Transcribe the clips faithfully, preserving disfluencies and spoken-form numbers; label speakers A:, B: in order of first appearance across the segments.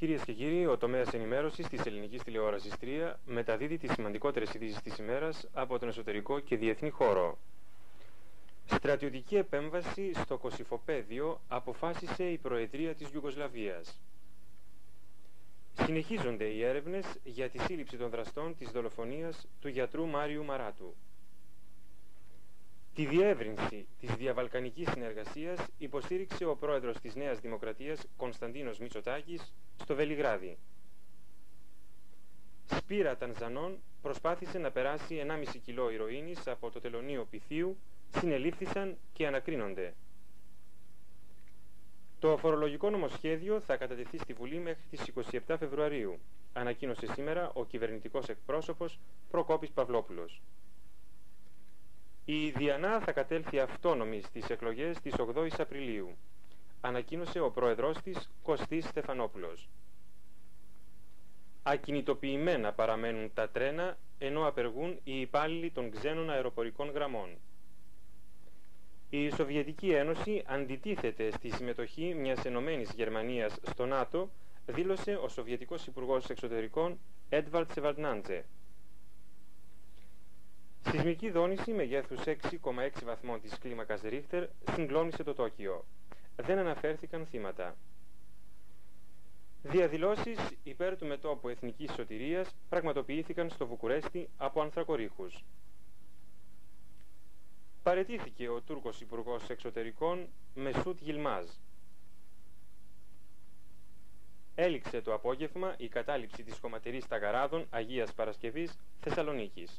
A: Κυρίες και κύριοι, ο τομέας ενημέρωσης της ελληνικής τηλεόρασης τρία μεταδίδει τις σημαντικότερες ειδήσεις της ημέρας από τον εσωτερικό και διεθνή χώρο. Στρατιωτική επέμβαση στο Κωσυφοπαίδιο αποφάσισε η Προεδρία της Ιουγκοσλαβίας. Συνεχίζονται οι έρευνες για τη σύλληψη των δραστών της δολοφονίας του γιατρού Μάριου Μαράτου. Τη διεύρυνση της διαβαλκανικής συνεργασίας υποστήριξε ο πρόεδρος της Νέας Δημοκρατίας Κωνσταντίνος Μητσοτάκης στο Βελιγράδι. Σπύρα Τανζανών προσπάθησε να περάσει ενάμιση κιλό ηρωίνης από το τελωνείο Πυθίου, συνελήφθησαν και ανακρίνονται. Το φορολογικό νομοσχέδιο θα κατατεθεί στη Βουλή μέχρι τις είκοσι επτά Φεβρουαρίου, ανακοίνωσε σήμερα ο κυβερνητικός εκπρόσωπος Προκόπης Παυλόπουλος. Η Διανά θα κατέλθει αυτόνομη στις εκλογές της ογδόης Απριλίου, ανακοίνωσε ο πρόεδρος της Κωστής Στεφανόπουλος. Ακινητοποιημένα παραμένουν τα τρένα, ενώ απεργούν οι υπάλληλοι των ξένων αεροπορικών γραμμών. Η Σοβιετική Ένωση αντιτίθεται στη συμμετοχή μιας ενωμένης Γερμανίας στο ΝΑΤΟ, δήλωσε ο Σοβιετικός Υπουργός Εξωτερικών Έντβαρτ Σεβαρντνάντζε. Σεισμική δόνηση μεγέθους έξι κόμμα έξι βαθμών της κλίμακας Ρίχτερ συγκλώνησε το Τόκιο. Δεν αναφέρθηκαν θύματα. Διαδηλώσεις υπέρ του μετώπου εθνικής σωτηρίας πραγματοποιήθηκαν στο Βουκουρέστι από ανθρακορίχους. Παραιτήθηκε ο Τούρκος Υπουργός Εξωτερικών Μεσούτ Γιλμάζ. Έληξε το απόγευμα η κατάληψη της χωματερής Ταγαράδων Αγίας Παρασκευής Θεσσαλονίκης.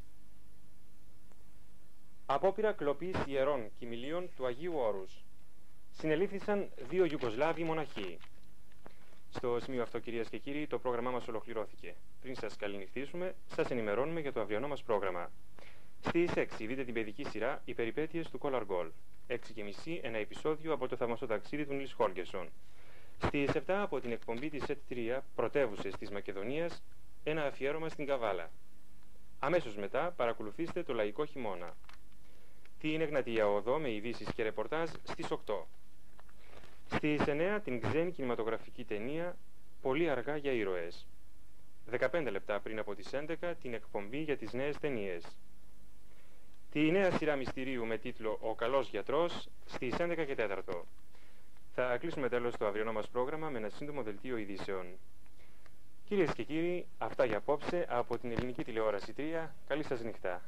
A: Απόπειρα κλοπής ιερών κοιμηλίων του Αγίου Όρους. Συνελήφθησαν δύο Ιουγκοσλάβοι μοναχοί. Στο σημείο αυτό, κυρίες και κύριοι, το πρόγραμμά μας ολοκληρώθηκε. Πριν σας καληνυχτήσουμε, σας ενημερώνουμε για το αυριανό μας πρόγραμμα. Στις έξι δείτε την παιδική σειρά «Οι περιπέτειες του Κόλαρ Γκολ». έξι και μισή ένα επεισόδιο από το θαυμαστό ταξίδι του Νιλς Χόλγκερσον. Στις επτά από την εκπομπή της ΕΤ τρία «Πρωτεύουσες της Μακεδονίας», ένα αφιέρωμα στην Καβάλα. Αμέσως μετά παρακολουθήστε το λαϊκό χειμώνα. Την Εγνατία Οδό με ειδήσεις και ρεπορτάζ στις οκτώ. Στις εννέα την ξένη κινηματογραφική ταινία «Πολύ αργά για ήρωες». δεκαπέντε λεπτά πριν από τις έντεκα την εκπομπή για τις νέες ταινίες. Τη νέα σειρά μυστηρίου με τίτλο «Ο καλός γιατρός» στις έντεκα και τέσσερα. Θα κλείσουμε τέλος το αυριανό μας πρόγραμμα με ένα σύντομο δελτίο ειδήσεων. Κυρίες και κύριοι, αυτά για απόψε από την ελληνική τηλεόραση τρία. Καλή σας νύχτα.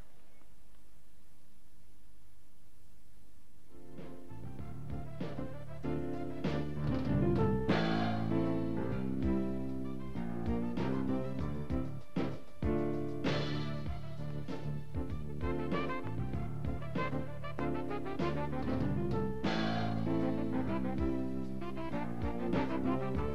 B: Thank you.